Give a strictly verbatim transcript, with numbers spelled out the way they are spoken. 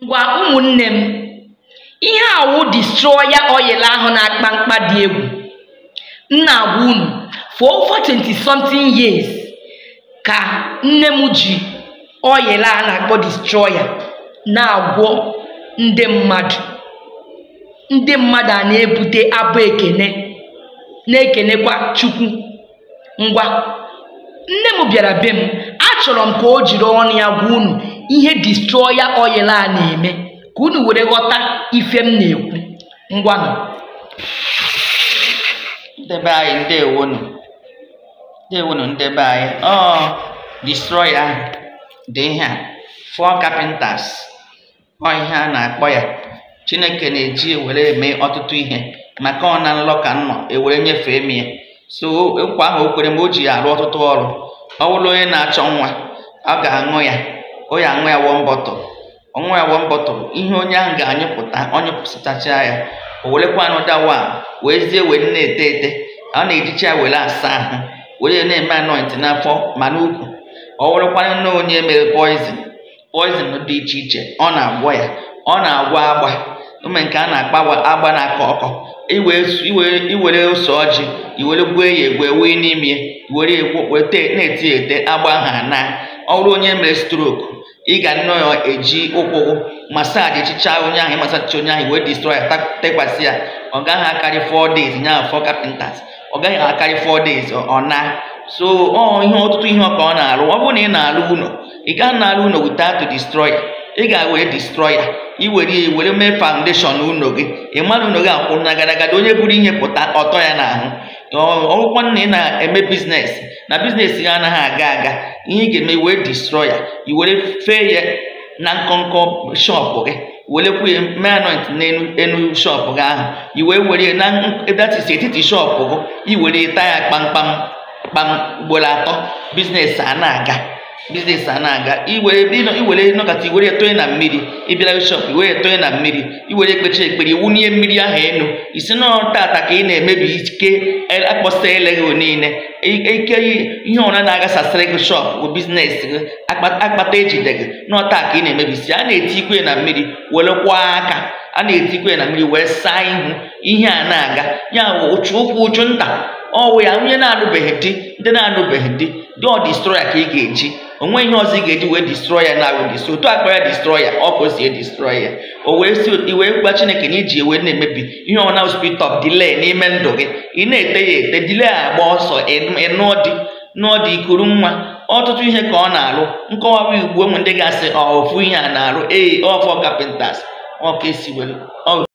Ngwa ụmụnne m, ihe awụ destroyer oil ahụ na-akpa mkpa dị egwu. M na-agwa unu for over twenty something years ka nne m ji oil a na-akpọ destroyer na-agwọ ndị mmadụ. Ndị mmadụ a na-ebute abụ ekene na-ekenekwa Chukwu. Ngwa nne m bịara be m, achọrọ m ka o jiri ọnụ ya gwa unu ihe destroyer oil a na-eme ka unu were ghọta ife m na-ekwu. Ngwanụ. Ndebe anyị ndewonu ndewonu ndebe anyị ọ destroyer dị ihe a four carpenters ọ ihe a na-akpọ ya. Chineke na-eji ewere eme ọtụtụ ihe maka ọ na nlọ ka nnọ ewere nyefee m ya. So nkwa ahụ o kwere m o ji arụ ọtụtụ ọrụ. Ọ bụrụ onye na-achọ nwa ọ ga-aṅụ ya, o ya aṅụ ya one bottle, ọṅụ ya one bottle, ihe onye ahụ ga-anyụpụta ọ nyụpụtacha ya, o werekwa anọda one weezie were na-ete ete. Ọ na-ejicha ya were asa ahụ were na-eme anoint n'afọ ma n'ukwu. Ọ werekwa na onye mere poison poison dị iche iche ọ na-agwọ ya. Ọ na-agwọ agba ume nke a na-akpa agba na-akọ ọkọ. Iwere ose ọjị iwere gbuo ya egwe wee n'ime were wete na-eti ete agba ha na. Ọ bụrụ onye mere stroke ị ga nnọọ eji ụkwụ masaji chicha onye ahụ masaji onye ahụ wee destroy ya tekwasị ya. Ọ gaghị akarị four days nya four carpenters, ọ gaghị akarị four days ọ na. So ọ ihe ọtụtụ ihe ọ ka ọ na-arụ. Ọ bụrụ na ị na-arụ ụlọ ị gaghị na-arụ ụlọ without to destroy ya. Ị ga-were destroy ya iwere ya were mee foundation ụlọ gị. Ị mara ụlọ gị akwụ na gadagada onye buru ihe pụta ọtọ ya n'ahụ. Ọgwụkwa na ị na-eme biznes na biznes ya anaghị aga aga, ihe ị ga-eme wee destroy ya iwere fee ya na nkọnkọ shọpụ gị, werekwa ya mee anoint n'enu enu shọpụ gị ahụ. Iwee were na that is etiti shọpụ gị iwere taa ya kpamkpam kpam ugboro atọ, biznes a na-aga biznes a na-aga. Iwere nọkọta iwere etonye na mmiri, ịbịara bishọp iwere etonye na mmiri, iwere ekpecha ekpere iwunye mmiri ahụ enu. Isi nọ tata ka ị na-emebi ike akpọsa ele gị niile ike ihe ọra na-agasasịrị gị shọp bụ biznes gị akpata ejide gị n'ọta ka ị na-emebisi. A na-etikwe na mmiri werekwa aka, a na-etikwe na mmiri wee saa ihu, ihe a na-aga ya ụchụ ụkwụ ụchụ nta. Ọwụ ya onye na-anụbeghị di ndị na-anụbeghị di dị ọ destroyer ka ị ga-eji. Onwe ihe ọzọ ị ga-eji wee destroy ya na awụ distro otu akpara ya destroy ya ọ ka o si destroy ya. O wee si iwee gwa Chineke na iji ewe na-emebi ihe ọ na spirit of delay n'ime ndụ gị. Ị na-ete ya ete delay agba ọsọ ịnụọ di nụọ dị ikuru nwa. Ọtụtụ ihe ka ọ na-arụ. Nkọwawa ugbu ụmụ ndị ga-asị ọ ofu ihe a na-arụ ee ọ four carpenters ọ ka esi were